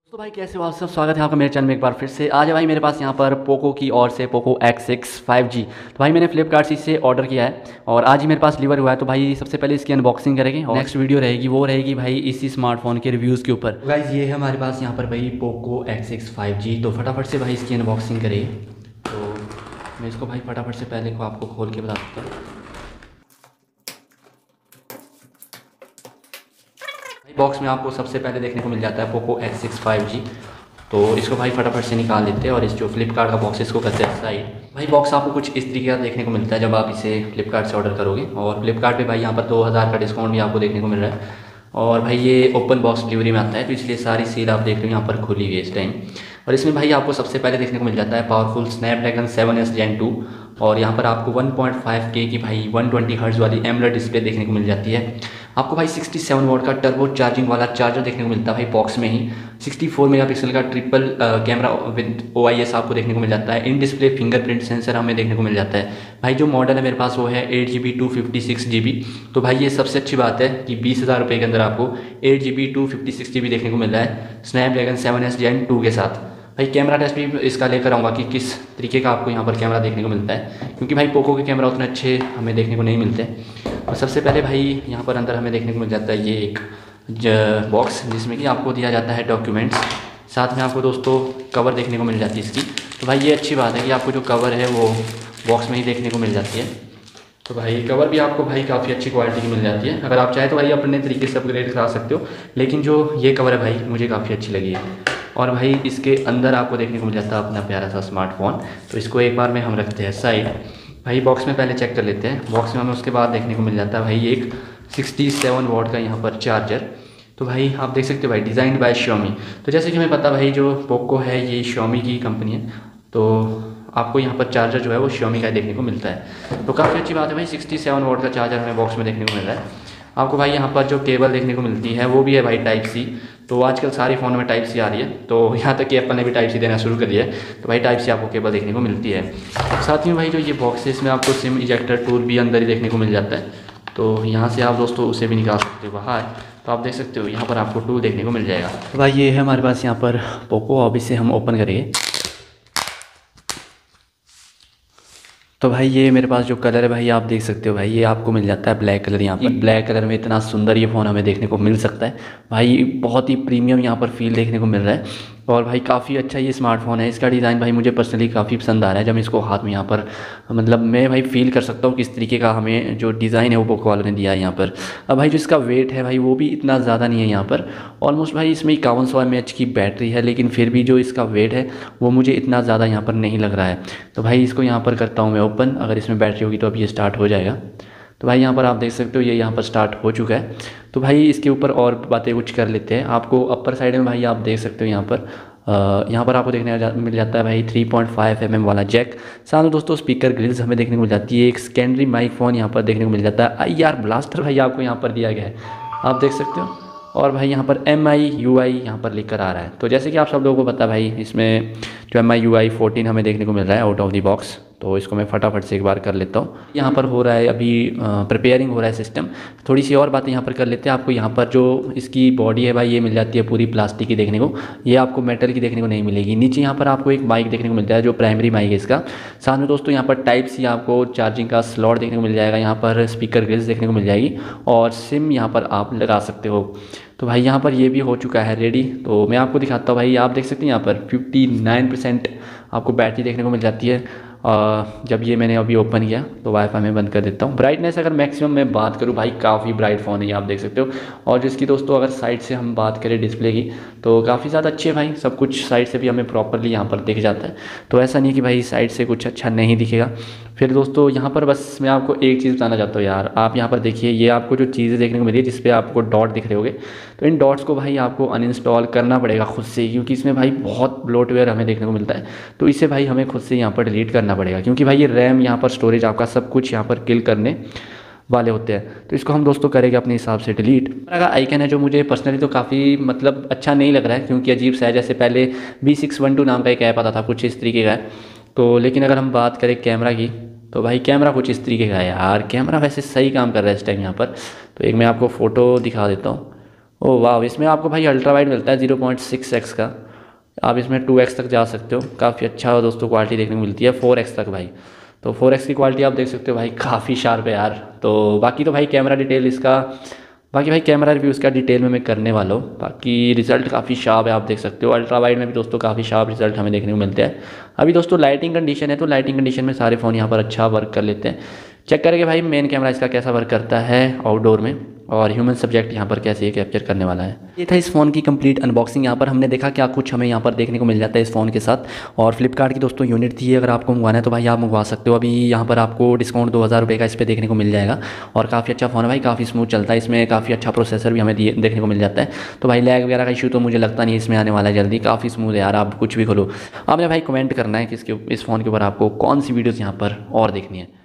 तो भाई कैसे हो आप सब। स्वागत है आपका मेरे चैनल में एक बार फिर से। आज है भाई मेरे पास यहाँ पर पोको की ओर से पोको X6 5G। तो भाई मैंने फ्लिपकार्ट से इसे ऑर्डर किया है और आज ही मेरे पास डिलीवर हुआ है। तो भाई सबसे पहले इसकी अनबॉक्सिंग करेंगे और नेक्स्ट वीडियो रहेगी वो रहेगी भाई इसी स्मार्टफोन के रिव्यूज़ के ऊपर। गाइस ये है हमारे पास यहाँ पर भाई पोको X6 5G। तो फटाफट से भाई इसकी अनबॉक्सिंग करें। तो मैं इसको भाई फटाफट से पहले को आपको खोल के बता देता हूँ। बॉक्स में आपको सबसे पहले देखने को मिल जाता है पोको X6 5G। तो इसको भाई फटाफट से निकाल लेते हैं और इस जो फ्लिपकार्ट का बॉक्स इसको करते हैं साइड। भाई बॉक्स आपको कुछ इस तरीके का देखने को मिलता है जब आप इसे फ्लिपकार्ट से ऑर्डर करोगे। और फ्लिपकार्ट पे भाई यहाँ पर 2000 का डिस्काउंट भी आपको देखने को मिल रहा है। और भाई ये ओपन बॉक्स डिलीवरी में आता है तो इसलिए सारी सील आप देख रहे हो यहाँ पर खुली हुई है इस टाइम। और इसमें भाई आपको सबसे पहले देखने को मिल जाता है पावरफुल स्नैपड्रैगन 7S Gen 2। और यहाँ पर आपको 1.5K की भाई 120 हर्ट्ज वाली एमोलेड डिस्प्ले देखने को मिल जाती है। आपको भाई 67 वॉट का टर्बो चार्जिंग वाला चार्जर देखने को मिलता है भाई बॉक्स में ही। 64 मेगापिक्सल का ट्रिपल कैमरा विद OIS आपको देखने को मिल जाता है। इन डिस्प्ले फिंगरप्रिंट सेंसर हमें देखने को मिल जाता है। भाई जो मॉडल है मेरे पास वो है 8GB 256GB। तो भाई ये सबसे अच्छी बात है कि 20,000 रुपये के अंदर आपको 8GB 256GB देखने को मिल रहा है स्नैपड्रैगन 7S Gen 2 के साथ। भाई कैमरा टेस्ट भी इसका लेकर आऊँगा कि किस तरीके का आपको यहाँ पर कैमरा देखने को मिलता है, क्योंकि भाई पोको के कैमरा उतने अच्छे हमें देखने को नहीं मिलते। और सबसे पहले भाई यहाँ पर अंदर हमें देखने को मिल जाता है ये एक बॉक्स जिसमें कि आपको दिया जाता है डॉक्यूमेंट्स। साथ में आपको दोस्तों कवर देखने को मिल जाती है इसकी। तो भाई ये अच्छी बात है कि आपको जो कवर है वो बॉक्स में ही देखने को मिल जाती है। तो भाई कवर भी आपको भाई काफ़ी अच्छी क्वालिटी की मिल जाती है। अगर आप चाहें तो भाई अपने तरीके से अपग्रेड करा सकते हो, लेकिन जो ये कवर है भाई मुझे काफ़ी अच्छी लगी है। और भाई इसके अंदर आपको देखने को मिल जाता है अपना प्यारा सा स्मार्टफोन। तो इसको एक बार में हम रखते हैं साइड। भाई बॉक्स में पहले चेक कर लेते हैं। बॉक्स में हमें उसके बाद देखने को मिल जाता है भाई एक 67 वॉट का यहाँ पर चार्जर। तो भाई आप देख सकते हो भाई डिज़ाइंड बाय Xiaomi। तो जैसे कि हमें पता भाई जो पोको है ये Xiaomi की कंपनी है, तो आपको यहाँ पर चार्जर जो है वो Xiaomi का देखने को मिलता है। तो काफ़ी अच्छी बात है भाई 67 वॉट का चार्जर हमें बॉक्स में देखने को मिल रहा है। आपको भाई यहाँ पर जो केबल देखने को मिलती है वो भी है भाई टाइप सी। तो आजकल सारे फ़ोन में टाइप सी आ रही है, तो यहाँ तक कि एप्पल ने भी टाइप सी देना शुरू कर दिया है। तो भाई टाइप सी आपको केबल देखने को मिलती है। साथ ही भाई जो ये बॉक्स है इसमें आपको सिम इजेक्टर टूल भी अंदर ही देखने को मिल जाता है। तो यहाँ से आप दोस्तों उसे भी निकाल सकते हो बाहर। तो आप देख सकते हो यहाँ पर आपको टूल देखने को मिल जाएगा। तो भाई ये है हमारे पास यहाँ पर पोको। अब इसे हम ओपन करेंगे। तो भाई ये मेरे पास जो कलर है भाई आप देख सकते हो भाई ये आपको मिल जाता है ब्लैक कलर। यहाँ पर ब्लैक कलर में इतना सुंदर ये फ़ोन हमें देखने को मिल सकता है भाई। बहुत ही प्रीमियम यहाँ पर फील देखने को मिल रहा है। और भाई काफ़ी अच्छा ये स्मार्टफोन है। इसका डिज़ाइन भाई मुझे पर्सनली काफ़ी पसंद आ रहा है। जब इसको हाथ में यहाँ पर मतलब मैं भाई फील कर सकता हूँ किस तरीके का हमें जो डिज़ाइन है वो पोको वालों ने दिया है यहाँ पर। अब भाई जो इसका वेट है भाई वो भी इतना ज़्यादा नहीं है यहाँ पर। ऑलमोस्ट भाई इसमें 5100 mAh की बैटरी है, लेकिन फिर भी जो इसका वेट है वो मुझे इतना ज़्यादा यहाँ पर नहीं लग रहा है। तो भाई इसको यहाँ पर करता हूँ मैं ओपन। अगर इसमें बैटरी होगी तो अब ये स्टार्ट हो जाएगा। तो भाई यहाँ पर आप देख सकते हो ये यहाँ पर स्टार्ट हो चुका है। तो भाई इसके ऊपर और बातें कुछ कर लेते हैं। आपको अपर साइड में भाई आप देख सकते हो यहाँ पर आपको देखने मिल जाता है भाई 3.5 mm वाला जैक। साथ में दोस्तों स्पीकर ग्रिल्स हमें देखने को मिल जाती है। एक सेकेंडरी माइक फ़ोन यहाँ पर देखने को मिल जाता है। IR ब्लास्टर भाई आपको यहाँ पर दिया गया है, आप देख सकते हो। और भाई यहाँ पर MIUI यहाँ पर लिखकर आ रहा है। तो जैसे कि आप सब लोगों को पता भाई इसमें जो MIUI 14 हमें देखने को मिल रहा है आउट ऑफ द बॉक्स। तो इसको मैं फटाफट से एक बार कर लेता हूँ। यहाँ पर हो रहा है अभी प्रिपेयरिंग हो रहा है सिस्टम। थोड़ी सी और बातें यहाँ पर कर लेते हैं। आपको यहाँ पर जो इसकी बॉडी है भाई ये मिल जाती है पूरी प्लास्टिक की देखने को, ये आपको मेटल की देखने को नहीं मिलेगी। नीचे यहाँ पर आपको एक माइक देखने को मिलता है जो प्राइमरी माइक है इसका। साथ में दोस्तों यहाँ पर टाइप सी आपको चार्जिंग का स्लॉट देखने को मिल जाएगा। यहाँ पर स्पीकर ग्रिल्स देखने को मिल जाएगी और सिम यहाँ पर आप लगा सकते हो। तो भाई यहाँ पर ये भी हो चुका है रेडी। तो मैं आपको दिखाता हूँ भाई आप देख सकते हैं यहाँ पर 59% आपको बैटरी देखने को मिल जाती है। जब ये मैंने अभी ओपन किया तो वाईफाई में बंद कर देता हूँ। ब्राइटनेस अगर मैक्सिमम मैं बात करूँ भाई काफ़ी ब्राइट फ़ोन है ये आप देख सकते हो। और जिसकी दोस्तों अगर साइड से हम बात करें डिस्प्ले की तो काफ़ी ज़्यादा अच्छी है भाई। सब कुछ साइड से भी हमें प्रॉपरली यहाँ पर दिख जाता है। तो ऐसा नहीं कि भाई साइड से कुछ अच्छा नहीं दिखेगा। फिर दोस्तों यहाँ पर बस मैं आपको एक चीज़ बताना चाहता हूँ यार। आप यहाँ पर देखिए ये आपको जो चीज़ें देखने को मिली है जिस पे आपको डॉट दिख रहे होंगे, तो इन डॉट्स को भाई आपको अनइंस्टॉल करना पड़ेगा खुद से, क्योंकि इसमें भाई बहुत ब्लोटवेयर हमें देखने को मिलता है। तो इसे भाई हमें खुद से यहाँ पर डिलीट करना पड़ेगा, क्योंकि भाई ये रैम यहाँ पर स्टोरेज आपका सब कुछ यहाँ पर किल करने वाले होते हैं। तो इसको हम दोस्तों करेंगे अपने हिसाब से डिलीट। का आइकन है जो मुझे पर्सनली तो काफ़ी मतलब अच्छा नहीं लग रहा है, क्योंकि अजीब सा है। जैसे पहले B612 नाम का एक ऐप आता था कुछ इस तरीके का है। तो लेकिन अगर हम बात करें कैमरा की तो भाई कैमरा कुछ इस तरीके का है यार। कैमरा वैसे सही काम कर रहा है इस टाइम यहाँ पर। तो एक मैं आपको फ़ोटो दिखा देता हूँ ओह वाह, इसमें आपको भाई अल्ट्रा वाइड मिलता है 0.6x का। आप इसमें 2x तक जा सकते हो, काफ़ी अच्छा दोस्तों क्वालिटी देखने को मिलती है 4x तक भाई। तो 4x की क्वालिटी आप देख सकते हो भाई, काफ़ी शार्प है यार। तो बाकी तो भाई कैमरा डिटेल इसका, बाकी भाई कैमरा रिव्यू इसका डिटेल में मैं करने वाला हूँ। बाकी रिजल्ट काफ़ी शार्प है, आप देख सकते हो। अल्ट्रा वाइड में भी दोस्तों काफ़ी शार्प रिजल्ट हमें देखने को मिलते हैं। अभी दोस्तों लाइटिंग कंडीशन है, तो लाइटिंग कंडीशन में सारे फ़ोन यहाँ पर अच्छा वर्क कर लेते हैं। चेक करेंगे भाई मेन कैमरा इसका कैसा वर्क करता है आउटडोर में, और ह्यूमन सब्जेक्ट यहाँ पर कैसे ये कैप्चर करने वाला है। ये था इस फ़ोन की कंप्लीट अनबॉक्सिंग। यहाँ पर हमने देखा क्या कुछ हमें यहाँ पर देखने को मिल जाता है इस फ़ोन के साथ। और फ्लिपकार्ट की दोस्तों यूनिट थी, अगर आपको मंगवाना है तो भाई आप मंगवा सकते हो। अभी यहाँ पर आपको डिस्काउंट 2000 रुपये का इस पर देखने को मिल जाएगा। और काफ़ी अच्छा फ़ोन है भाई, काफ़ी स्मूथ चलता है, इसमें काफ़ी अच्छा प्रोसेसर भी हमें देखने को मिल जाता है। तो भाई लैग वगैरह का इशू तो मुझे लगता नहीं इसमें आने वाला है जल्दी, काफ़ी स्मूथ है यार। आप कुछ भी खोलो, आपने भाई कमेंट करना है कि इस फ़ोन के ऊपर आपको कौन सी वीडियोज़ यहाँ पर और देखनी है।